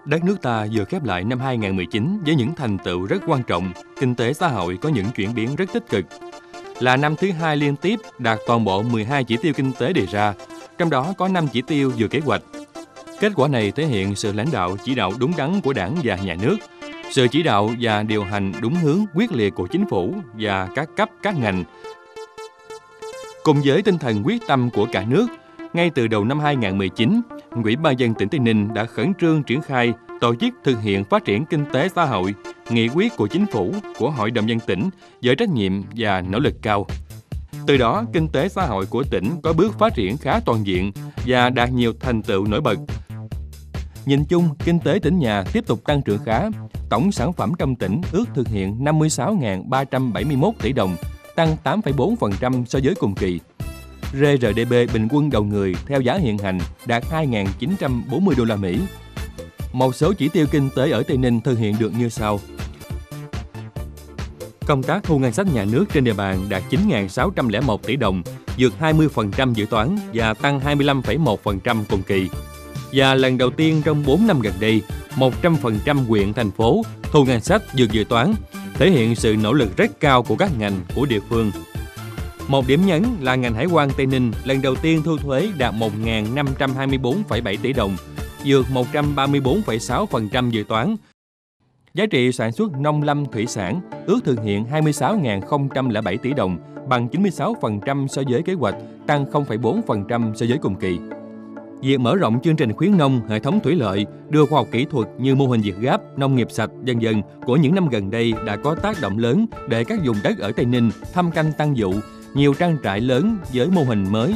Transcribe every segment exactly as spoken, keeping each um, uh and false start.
Đất nước ta vừa khép lại năm hai không một chín với những thành tựu rất quan trọng, kinh tế xã hội có những chuyển biến rất tích cực. Là năm thứ hai liên tiếp đạt toàn bộ mười hai chỉ tiêu kinh tế đề ra, trong đó có năm chỉ tiêu vừa kế hoạch. Kết quả này thể hiện sự lãnh đạo chỉ đạo đúng đắn của Đảng và Nhà nước, sự chỉ đạo và điều hành đúng hướng quyết liệt của chính phủ và các cấp các ngành. Cùng với tinh thần quyết tâm của cả nước, ngay từ đầu năm hai không một chín, Ủy ban nhân dân tỉnh Tây Ninh đã khẩn trương triển khai tổ chức thực hiện phát triển kinh tế xã hội, nghị quyết của chính phủ, của Hội đồng nhân dân tỉnh với trách nhiệm và nỗ lực cao. Từ đó, kinh tế xã hội của tỉnh có bước phát triển khá toàn diện và đạt nhiều thành tựu nổi bật. Nhìn chung, kinh tế tỉnh nhà tiếp tục tăng trưởng khá, tổng sản phẩm trong tỉnh ước thực hiện năm mươi sáu nghìn ba trăm bảy mươi mốt tỷ đồng, tăng tám phẩy bốn phần trăm so với cùng kỳ. rờ rờ đê pê bình quân đầu người theo giá hiện hành đạt hai nghìn chín trăm bốn mươi đô la Mỹ. Một số chỉ tiêu kinh tế ở Tây Ninh thực hiện được như sau. Công tác thu ngân sách nhà nước trên địa bàn đạt chín nghìn sáu trăm lẻ một tỷ đồng, vượt hai mươi phần trăm dự toán và tăng hai mươi lăm phẩy một phần trăm cùng kỳ. Và lần đầu tiên trong bốn năm gần đây, một trăm phần trăm huyện, thành phố thu ngân sách vượt dự toán, thể hiện sự nỗ lực rất cao của các ngành, của địa phương. Một điểm nhấn là ngành hải quan Tây Ninh lần đầu tiên thu thuế đạt một nghìn năm trăm hai mươi tư phẩy bảy tỷ đồng, vượt một trăm ba mươi tư phẩy sáu phần trăm dự toán. Giá trị sản xuất nông lâm thủy sản ước thực hiện hai mươi sáu nghìn không trăm lẻ bảy tỷ đồng, bằng chín mươi sáu phần trăm so với kế hoạch, tăng không phẩy bốn phần trăm so với cùng kỳ. Việc mở rộng chương trình khuyến nông, hệ thống thủy lợi, đưa khoa học kỹ thuật như mô hình Việt Gáp, nông nghiệp sạch, vân vân của những năm gần đây đã có tác động lớn để các vùng đất ở Tây Ninh thâm canh tăng vụ, nhiều trang trại lớn với mô hình mới.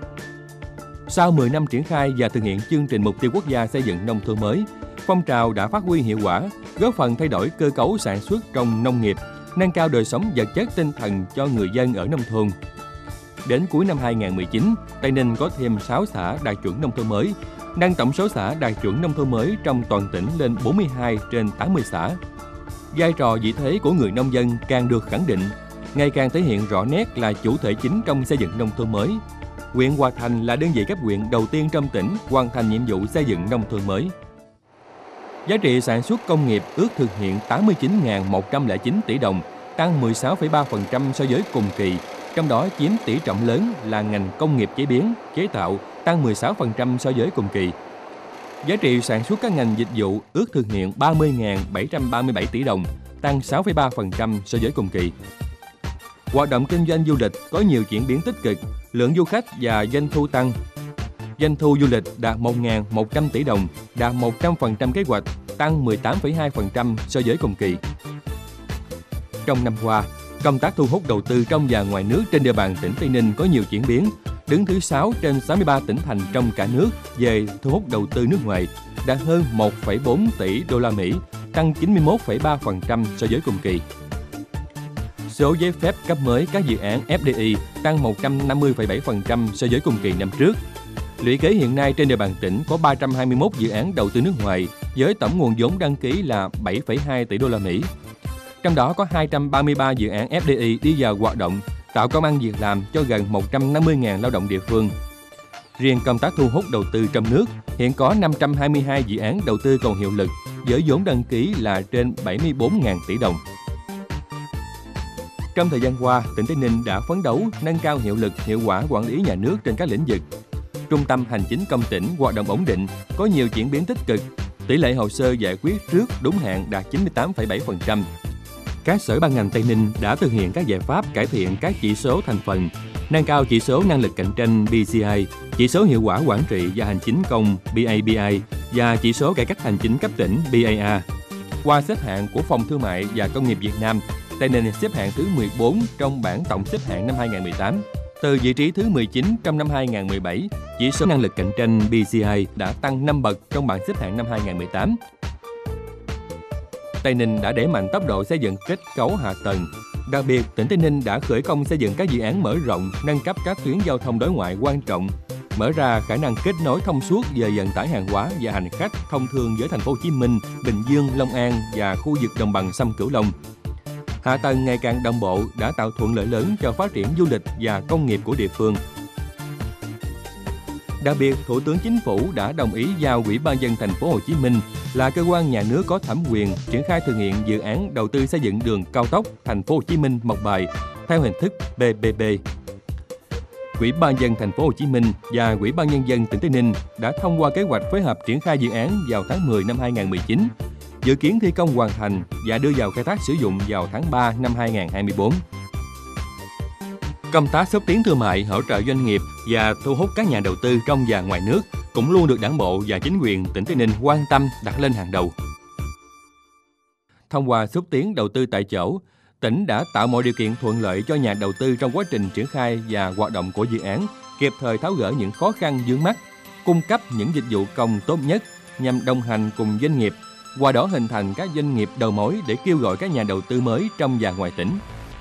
Sau mười năm triển khai và thực hiện chương trình mục tiêu quốc gia xây dựng nông thôn mới, phong trào đã phát huy hiệu quả, góp phần thay đổi cơ cấu sản xuất trong nông nghiệp, nâng cao đời sống vật chất tinh thần cho người dân ở nông thôn. Đến cuối năm hai không một chín, Tây Ninh có thêm sáu xã đạt chuẩn nông thôn mới, nâng tổng số xã đạt chuẩn nông thôn mới trong toàn tỉnh lên bốn mươi hai trên tám mươi xã. Vai trò vị thế của người nông dân càng được khẳng định, ngày càng thể hiện rõ nét là chủ thể chính trong xây dựng nông thôn mới. Huyện Hòa Thành là đơn vị cấp huyện đầu tiên trong tỉnh hoàn thành nhiệm vụ xây dựng nông thôn mới. Giá trị sản xuất công nghiệp ước thực hiện tám mươi chín nghìn một trăm lẻ chín tỷ đồng, tăng mười sáu phẩy ba phần trăm so với cùng kỳ, trong đó chiếm tỷ trọng lớn là ngành công nghiệp chế biến, chế tạo, tăng mười sáu phần trăm so với cùng kỳ. Giá trị sản xuất các ngành dịch vụ ước thực hiện ba mươi nghìn bảy trăm ba mươi bảy tỷ đồng, tăng sáu phẩy ba phần trăm so với cùng kỳ. Hoạt động kinh doanh du lịch có nhiều chuyển biến tích cực, lượng du khách và doanh thu tăng. Doanh thu du lịch đạt một nghìn một trăm tỷ đồng, đạt một trăm phần trăm kế hoạch, tăng mười tám phẩy hai phần trăm so với cùng kỳ. Trong năm qua, công tác thu hút đầu tư trong và ngoài nước trên địa bàn tỉnh Tây Ninh có nhiều chuyển biến, đứng thứ sáu trên sáu mươi ba tỉnh thành trong cả nước về thu hút đầu tư nước ngoài, đạt hơn một phẩy bốn tỷ đô la Mỹ, tăng chín mươi mốt phẩy ba phần trăm so với cùng kỳ. Số giấy phép cấp mới các dự án ép đê i tăng một trăm năm mươi phẩy bảy phần trăm so với cùng kỳ năm trước. Lũy kế hiện nay trên địa bàn tỉnh có ba trăm hai mươi mốt dự án đầu tư nước ngoài với tổng nguồn vốn đăng ký là bảy phẩy hai tỷ đô la Mỹ. Trong đó có hai trăm ba mươi ba dự án ép đê i đi vào hoạt động, tạo công ăn việc làm cho gần một trăm năm mươi nghìn lao động địa phương. Riêng công tác thu hút đầu tư trong nước, hiện có năm trăm hai mươi hai dự án đầu tư còn hiệu lực, với vốn đăng ký là trên bảy mươi tư nghìn tỷ đồng. Trong thời gian qua, tỉnh Tây Ninh đã phấn đấu nâng cao hiệu lực, hiệu quả quản lý nhà nước trên các lĩnh vực. Trung tâm Hành chính công tỉnh hoạt động ổn định, có nhiều chuyển biến tích cực. Tỷ lệ hồ sơ giải quyết trước đúng hạn đạt chín mươi tám phẩy bảy phần trăm. Các sở ban ngành Tây Ninh đã thực hiện các giải pháp cải thiện các chỉ số thành phần, nâng cao chỉ số năng lực cạnh tranh bê xê i, chỉ số hiệu quả quản trị và hành chính công bê a bê i và chỉ số cải cách hành chính cấp tỉnh bê a a. Qua xếp hạng của Phòng Thương mại và Công nghiệp Việt Nam, Tây Ninh xếp hạng thứ mười bốn trong bảng tổng xếp hạng năm hai không một tám. Từ vị trí thứ mười chín trong năm hai không một bảy, chỉ số năng lực cạnh tranh bê xê i đã tăng năm bậc trong bảng xếp hạng năm hai không một tám. Tây Ninh đã đẩy mạnh tốc độ xây dựng kết cấu hạ tầng. Đặc biệt, tỉnh Tây Ninh đã khởi công xây dựng các dự án mở rộng, nâng cấp các tuyến giao thông đối ngoại quan trọng, mở ra khả năng kết nối thông suốt về vận tải hàng hóa và hành khách thông thương với thành phố Hồ Chí Minh, Bình Dương, Long An và khu vực đồng bằng sông Cửu Long. Hạ tầng ngày càng đồng bộ đã tạo thuận lợi lớn cho phát triển du lịch và công nghiệp của địa phương. Đặc biệt, Thủ tướng Chính phủ đã đồng ý giao Ủy ban nhân dân thành phố Hồ Chí Minh là cơ quan nhà nước có thẩm quyền triển khai thực hiện dự án đầu tư xây dựng đường cao tốc thành phố Hồ Chí Minh - Mộc Bài theo hình thức pê pê pê. Ủy ban nhân dân thành phố Hồ Chí Minh và Ủy ban nhân dân tỉnh Tây Ninh đã thông qua kế hoạch phối hợp triển khai dự án vào tháng mười năm hai nghìn không trăm mười chín, dự kiến thi công hoàn thành và đưa vào khai thác sử dụng vào tháng ba năm hai nghìn không trăm hai mươi tư. Công tác xúc tiến thương mại, hỗ trợ doanh nghiệp và thu hút các nhà đầu tư trong và ngoài nước cũng luôn được Đảng bộ và chính quyền tỉnh Tây Ninh quan tâm, đặt lên hàng đầu. Thông qua xúc tiến đầu tư tại chỗ, tỉnh đã tạo mọi điều kiện thuận lợi cho nhà đầu tư trong quá trình triển khai và hoạt động của dự án, kịp thời tháo gỡ những khó khăn vướng mắc, cung cấp những dịch vụ công tốt nhất nhằm đồng hành cùng doanh nghiệp, qua đó hình thành các doanh nghiệp đầu mối để kêu gọi các nhà đầu tư mới trong và ngoài tỉnh.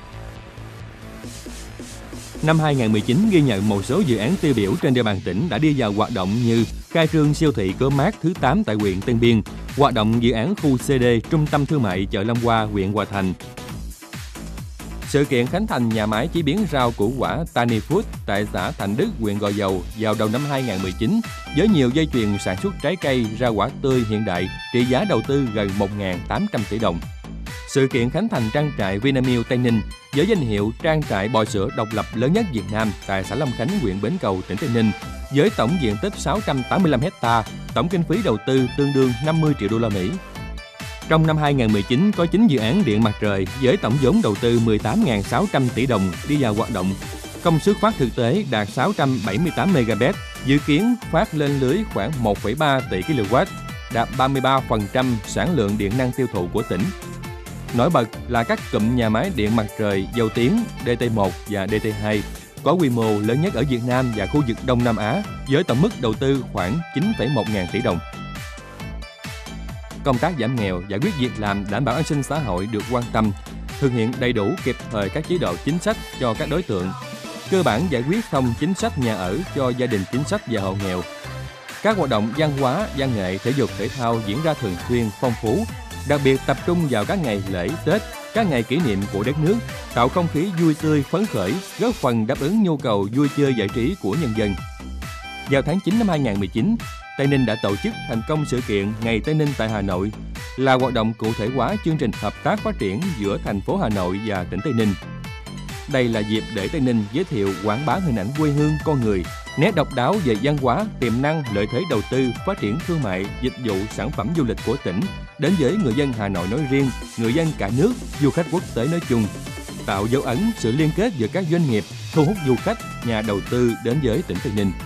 Năm hai nghìn không trăm mười chín ghi nhận một số dự án tiêu biểu trên địa bàn tỉnh đã đi vào hoạt động như khai trương siêu thị Co.opmart thứ tám tại huyện Tân Biên, hoạt động dự án khu xê đê Trung tâm Thương mại chợ Long Hoa, huyện Hòa Thành. Sự kiện khánh thành nhà máy chế biến rau củ quả Tani Food tại xã Thạnh Đức, huyện Gò Dầu vào đầu năm hai nghìn không trăm mười chín với nhiều dây chuyền sản xuất trái cây, rau quả tươi hiện đại trị giá đầu tư gần một nghìn tám trăm tỷ đồng. Sự kiện khánh thành trang trại Vinamilk Tây Ninh với danh hiệu trang trại bò sữa độc lập lớn nhất Việt Nam tại xã Long Khánh, huyện Bến Cầu, tỉnh Tây Ninh với tổng diện tích sáu trăm tám mươi lăm héc-ta, tổng kinh phí đầu tư tương đương năm mươi triệu đô la Mỹ. Trong năm hai nghìn không trăm mười chín có chín dự án điện mặt trời với tổng vốn đầu tư mười tám nghìn sáu trăm tỷ đồng đi vào hoạt động. Công suất phát thực tế đạt sáu trăm bảy mươi tám mê-ga-oát, dự kiến phát lên lưới khoảng một phẩy ba tỷ ki-lô-oát, đạt ba mươi ba phần trăm sản lượng điện năng tiêu thụ của tỉnh. Nổi bật là các cụm nhà máy điện mặt trời Dầu Tiếng, đê tê một và đê tê hai có quy mô lớn nhất ở Việt Nam và khu vực Đông Nam Á với tổng mức đầu tư khoảng chín phẩy một ngàn tỷ đồng. Công tác giảm nghèo, giải quyết việc làm, đảm bảo an sinh xã hội được quan tâm, thực hiện đầy đủ kịp thời các chế độ chính sách cho các đối tượng, cơ bản giải quyết xong chính sách nhà ở cho gia đình chính sách và hộ nghèo. Các hoạt động văn hóa, văn nghệ, thể dục thể thao diễn ra thường xuyên, phong phú, đặc biệt tập trung vào các ngày lễ, Tết, các ngày kỷ niệm của đất nước, tạo không khí vui tươi, phấn khởi, góp phần đáp ứng nhu cầu vui chơi giải trí của nhân dân. Vào tháng chín năm hai nghìn không trăm mười chín, Tây Ninh đã tổ chức thành công sự kiện Ngày Tây Ninh tại Hà Nội, là hoạt động cụ thể hóa chương trình hợp tác phát triển giữa thành phố Hà Nội và tỉnh Tây Ninh. Đây là dịp để Tây Ninh giới thiệu quảng bá hình ảnh quê hương con người, nét độc đáo về văn hóa, tiềm năng, lợi thế đầu tư, phát triển thương mại, dịch vụ, sản phẩm du lịch của tỉnh đến với người dân Hà Nội nói riêng, người dân cả nước, du khách quốc tế nói chung, tạo dấu ấn sự liên kết giữa các doanh nghiệp, thu hút du khách, nhà đầu tư đến với tỉnh Tây Ninh.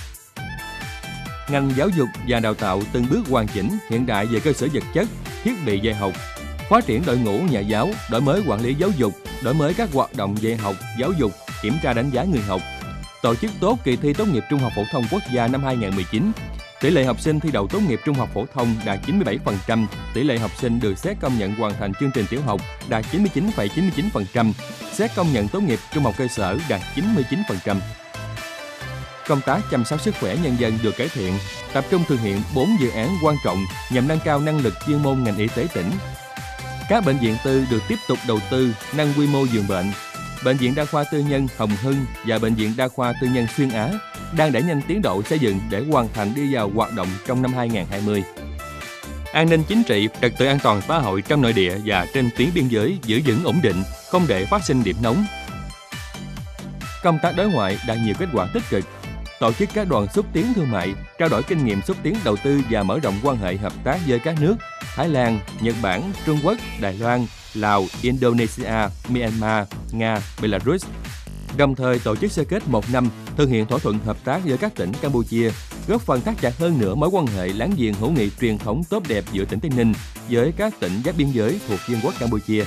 Ngành giáo dục và đào tạo từng bước hoàn chỉnh, hiện đại về cơ sở vật chất, thiết bị dạy học, phát triển đội ngũ nhà giáo, đổi mới quản lý giáo dục, đổi mới các hoạt động dạy học, giáo dục, kiểm tra đánh giá người học, tổ chức tốt kỳ thi tốt nghiệp trung học phổ thông quốc gia năm hai nghìn không trăm mười chín. Tỷ lệ học sinh thi đậu tốt nghiệp trung học phổ thông đạt chín mươi bảy phần trăm, tỷ lệ học sinh được xét công nhận hoàn thành chương trình tiểu học đạt chín mươi chín phẩy chín mươi chín phần trăm, xét công nhận tốt nghiệp trung học cơ sở đạt chín mươi chín phần trăm. Công tác chăm sóc sức khỏe nhân dân được cải thiện, tập trung thực hiện bốn dự án quan trọng nhằm nâng cao năng lực chuyên môn ngành y tế tỉnh. Các bệnh viện tư được tiếp tục đầu tư, nâng quy mô giường bệnh. Bệnh viện Đa khoa Tư nhân Hồng Hưng và Bệnh viện Đa khoa Tư nhân Xuyên Á đang đẩy nhanh tiến độ xây dựng để hoàn thành đi vào hoạt động trong năm hai nghìn không trăm hai mươi. An ninh chính trị, trật tự an toàn xã hội trong nội địa và trên tuyến biên giới giữ vững ổn định, không để phát sinh điểm nóng. Công tác đối ngoại đạt nhiều kết quả tích cực. Tổ chức các đoàn xúc tiến thương mại, trao đổi kinh nghiệm xúc tiến đầu tư và mở rộng quan hệ hợp tác với các nước Thái Lan, Nhật Bản, Trung Quốc, Đài Loan, Lào, Indonesia, Myanmar, Nga, Belarus. Đồng thời tổ chức sơ kết một năm thực hiện thỏa thuận hợp tác với các tỉnh Campuchia, góp phần thắt chặt hơn nữa mối quan hệ láng giềng hữu nghị truyền thống tốt đẹp giữa tỉnh Tây Ninh với các tỉnh giáp biên giới thuộc Vương quốc Campuchia.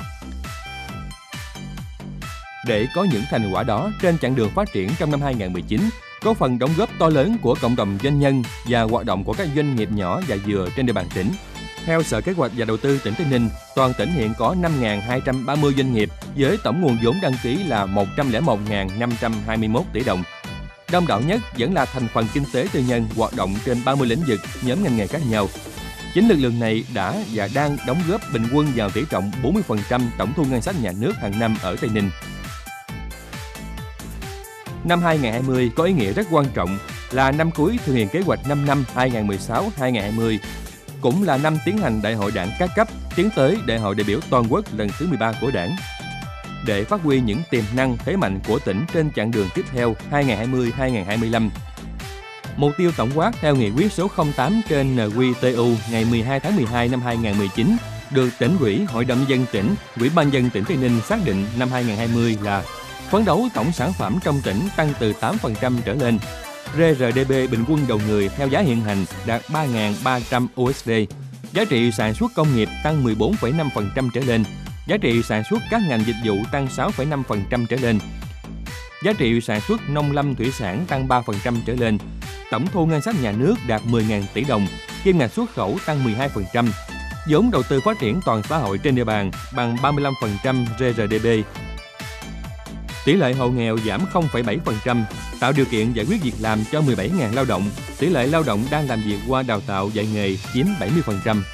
Để có những thành quả đó trên chặng đường phát triển trong năm hai nghìn không trăm mười chín, có phần đóng góp to lớn của cộng đồng doanh nhân và hoạt động của các doanh nghiệp nhỏ và vừa trên địa bàn tỉnh. Theo Sở Kế hoạch và Đầu tư tỉnh Tây Ninh, toàn tỉnh hiện có năm nghìn hai trăm ba mươi doanh nghiệp với tổng nguồn vốn đăng ký là một trăm lẻ một nghìn năm trăm hai mươi mốt tỷ đồng. Đông đảo nhất vẫn là thành phần kinh tế tư nhân hoạt động trên ba mươi lĩnh vực, nhóm ngành nghề khác nhau. Chính lực lượng này đã và đang đóng góp bình quân vào tỷ trọng bốn mươi phần trăm tổng thu ngân sách nhà nước hàng năm ở Tây Ninh. Năm hai nghìn không trăm hai mươi có ý nghĩa rất quan trọng là năm cuối thực hiện kế hoạch năm năm hai nghìn không trăm mười sáu đến hai nghìn không trăm hai mươi, cũng là năm tiến hành Đại hội Đảng các cấp tiến tới Đại hội đại biểu toàn quốc lần thứ mười ba của Đảng. Để phát huy những tiềm năng thế mạnh của tỉnh trên chặng đường tiếp theo hai nghìn không trăm hai mươi đến hai nghìn không trăm hai mươi lăm, mục tiêu tổng quát theo nghị quyết số không tám trên en quy tê u ngày mười hai tháng mười hai năm hai nghìn không trăm mười chín được Tỉnh ủy, Hội đồng nhân dân tỉnh, Ủy ban nhân dân tỉnh Tây Ninh xác định năm hai nghìn không trăm hai mươi là phấn đấu tổng sản phẩm trong tỉnh tăng từ tám phần trăm trở lên, rờ rờ đê bê bình quân đầu người theo giá hiện hành đạt ba nghìn ba trăm đô la, giá trị sản xuất công nghiệp tăng mười bốn phẩy năm phần trăm trở lên, giá trị sản xuất các ngành dịch vụ tăng sáu phẩy năm phần trăm trở lên, giá trị sản xuất nông lâm thủy sản tăng ba phần trăm trở lên, tổng thu ngân sách nhà nước đạt mười nghìn tỷ đồng, kim ngạch xuất khẩu tăng mười hai phần trăm, vốn đầu tư phát triển toàn xã hội trên địa bàn bằng ba mươi lăm phần trăm rờ rờ đê bê. Tỷ lệ hộ nghèo giảm không phẩy bảy phần trăm, tạo điều kiện giải quyết việc làm cho mười bảy nghìn lao động, tỷ lệ lao động đang làm việc qua đào tạo dạy nghề chiếm bảy mươi phần trăm.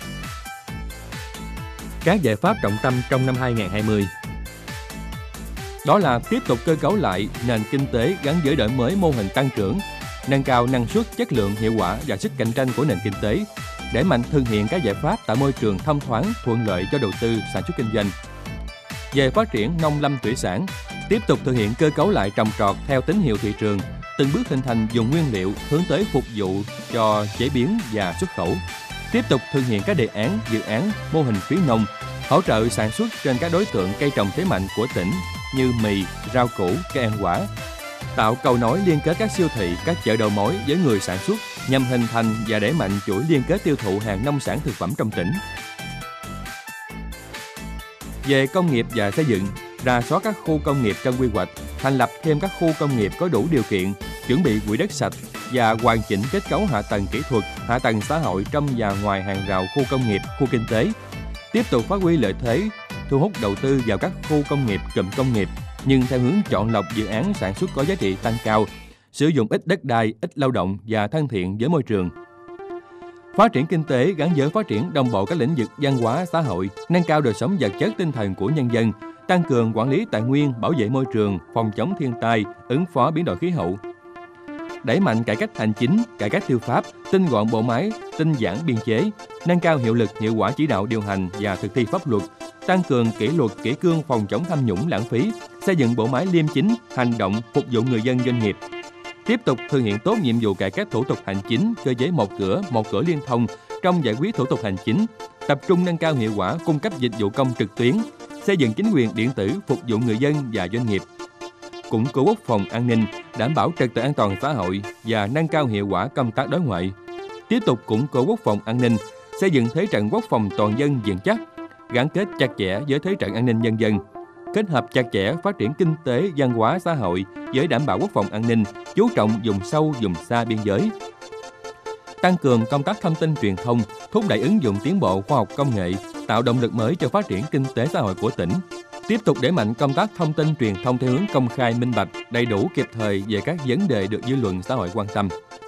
Các giải pháp trọng tâm trong năm hai nghìn không trăm hai mươi đó là tiếp tục cơ cấu lại nền kinh tế gắn với đổi mới mô hình tăng trưởng, nâng cao năng suất, chất lượng, hiệu quả và sức cạnh tranh của nền kinh tế, đẩy mạnh thực hiện các giải pháp tạo môi trường thông thoáng, thuận lợi cho đầu tư, sản xuất kinh doanh. Về phát triển nông lâm thủy sản, tiếp tục thực hiện cơ cấu lại trồng trọt theo tín hiệu thị trường, từng bước hình thành vùng nguyên liệu hướng tới phục vụ cho chế biến và xuất khẩu. Tiếp tục thực hiện các đề án, dự án, mô hình khuyến nông, hỗ trợ sản xuất trên các đối tượng cây trồng thế mạnh của tỉnh như mì, rau củ, cây ăn quả, tạo cầu nối liên kết các siêu thị, các chợ đầu mối với người sản xuất nhằm hình thành và đẩy mạnh chuỗi liên kết tiêu thụ hàng nông sản thực phẩm trong tỉnh. Về công nghiệp và xây dựng, rà soát các khu công nghiệp trong quy hoạch, thành lập thêm các khu công nghiệp có đủ điều kiện, chuẩn bị quỹ đất sạch và hoàn chỉnh kết cấu hạ tầng kỹ thuật, hạ tầng xã hội trong và ngoài hàng rào khu công nghiệp, khu kinh tế. Tiếp tục phát huy lợi thế, thu hút đầu tư vào các khu công nghiệp, cụm công nghiệp, nhưng theo hướng chọn lọc dự án sản xuất có giá trị tăng cao, sử dụng ít đất đai, ít lao động và thân thiện với môi trường. Phát triển kinh tế gắn với phát triển đồng bộ các lĩnh vực văn hóa, xã hội, nâng cao đời sống vật chất tinh thần của nhân dân, tăng cường quản lý tài nguyên, bảo vệ môi trường, phòng chống thiên tai, ứng phó biến đổi khí hậu. Đẩy mạnh cải cách hành chính, cải cách tư pháp, tinh gọn bộ máy, tinh giản biên chế, nâng cao hiệu lực, hiệu quả chỉ đạo điều hành và thực thi pháp luật, tăng cường kỷ luật, kỷ cương phòng chống tham nhũng lãng phí, xây dựng bộ máy liêm chính, hành động, phục vụ người dân doanh nghiệp. Tiếp tục thực hiện tốt nhiệm vụ cải cách thủ tục hành chính, cơ chế một cửa, một cửa liên thông trong giải quyết thủ tục hành chính, tập trung nâng cao hiệu quả cung cấp dịch vụ công trực tuyến, xây dựng chính quyền điện tử phục vụ người dân và doanh nghiệp. Củng cố quốc phòng an ninh, đảm bảo trật tự an toàn xã hội và nâng cao hiệu quả công tác đối ngoại. Tiếp tục củng cố quốc phòng an ninh, xây dựng thế trận quốc phòng toàn dân vững chắc, gắn kết chặt chẽ với thế trận an ninh nhân dân, kết hợp chặt chẽ phát triển kinh tế, văn hóa, xã hội với đảm bảo quốc phòng an ninh, chú trọng vùng sâu, vùng xa biên giới. Tăng cường công tác thông tin truyền thông, thúc đẩy ứng dụng tiến bộ khoa học công nghệ, tạo động lực mới cho phát triển kinh tế xã hội của tỉnh. Tiếp tục đẩy mạnh công tác thông tin truyền thông theo hướng công khai, minh bạch, đầy đủ, kịp thời về các vấn đề được dư luận xã hội quan tâm.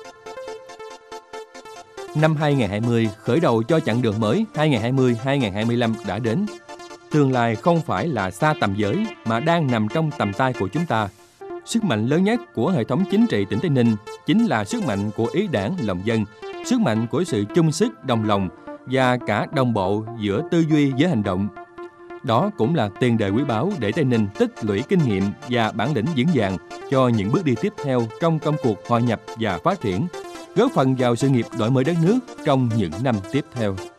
Năm hai nghìn không trăm hai mươi khởi đầu cho chặng đường mới hai nghìn không trăm hai mươi đến hai nghìn không trăm hai mươi lăm đã đến. Tương lai không phải là xa tầm với mà đang nằm trong tầm tay của chúng ta. Sức mạnh lớn nhất của hệ thống chính trị tỉnh Tây Ninh chính là sức mạnh của ý đảng, lòng dân, sức mạnh của sự chung sức, đồng lòng và cả đồng bộ giữa tư duy với hành động. Đó cũng là tiền đề quý báu để Tây Ninh tích lũy kinh nghiệm và bản lĩnh vững vàng cho những bước đi tiếp theo trong công cuộc hòa nhập và phát triển, góp phần vào sự nghiệp đổi mới đất nước trong những năm tiếp theo.